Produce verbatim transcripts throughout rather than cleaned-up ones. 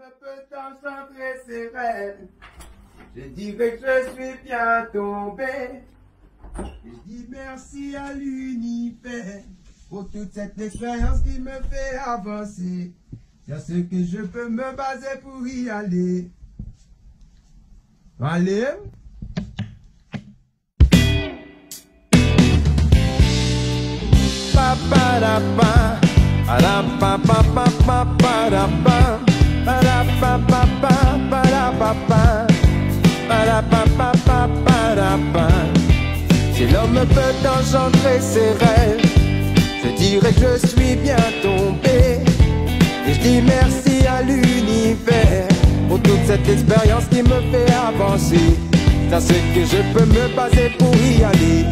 me peut engendrer ses rêves. Je dirais que je suis bien tombé. Je dis merci à l'univers pour toute cette expérience qui me fait avancer. C'est ce que je peux me baser pour y aller. Allez. Pa pa da pa, pa pa pa pa pa pa da pa, pa pa pa pa pa pa pa, pa pa pa pa pa pa. Si l'homme peut engendrer ses rêves, je dirais que je suis bien tombé. Et je dis merci à l'univers pour toute cette expérience qui me fait avancer. C'est ce que je peux me baser pour y aller.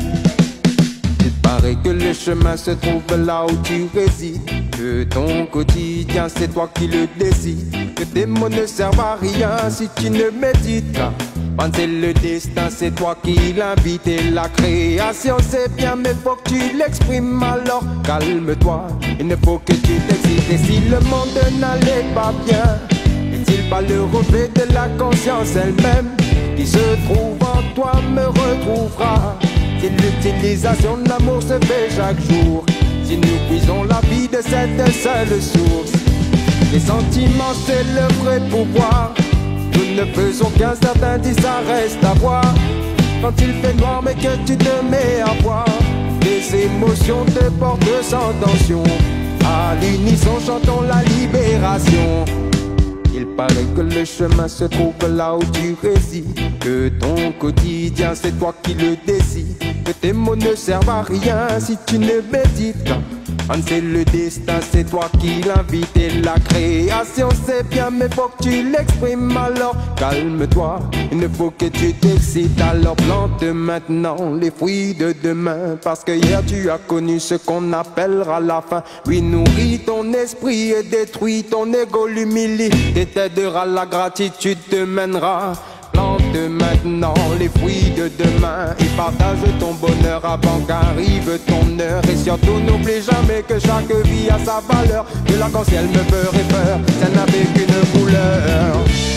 Il paraît que le chemin se trouve là où tu résides, que ton quotidien c'est toi qui le décides, que tes mots ne servent à rien si tu ne médites pas. Penser le destin c'est toi qui l'invites et la création c'est bien mais faut que tu l'exprimes, alors calme-toi, il ne faut que tu t'excites. Et si le monde n'allait pas bien, n'est-il pas le reflet de la conscience elle-même qui se trouve en toi me retrouvera? Si l'utilisation de l'amour se fait chaque jour, si nous puisons la vie de cette seule source, les sentiments c'est le vrai pouvoir. Nous ne faisons qu'un certain dit ça reste à voir. Quand il fait noir mais que tu te mets à voir, les émotions te portent sans tension. À l'unisson chantons la libération. Il paraît que le chemin se trouve là où tu résides, que ton quotidien c'est toi qui le décides, que tes mots ne servent à rien si tu ne médites pas. C'est le destin, c'est toi qui l'invites et la création c'est bien mais faut que tu l'exprimes, alors calme-toi, il ne faut que tu t'excites. Alors plante maintenant les fruits de demain, parce que hier tu as connu ce qu'on appellera la fin. Oui, nourris ton esprit et détruis ton ego, l'humilité t'aidera, la gratitude te mènera. Plante maintenant les fruits de demain et partage ton bonheur avant qu'arrive ton heure. Et surtout n'oublie jamais que chaque vie a sa valeur, que l'arc-en-ciel me ferait peur, ça n'avait qu'une couleur.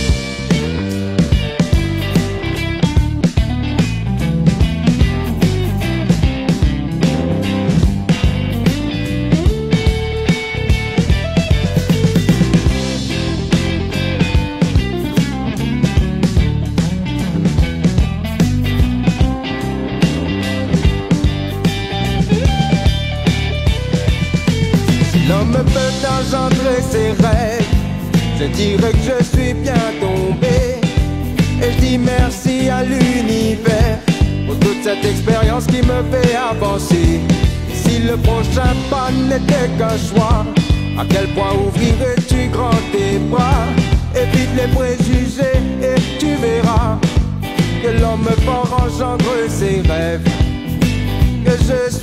L'homme peut engendrer ses rêves, je dirais que je suis bien tombé. Et je dis merci à l'univers pour toute cette expérience qui me fait avancer. Et si le prochain pas n'était qu'un choix, à quel point ouvrirais-tu grand tes bras? Évite les préjugés et tu verras que l'homme fort engendre ses rêves. Que je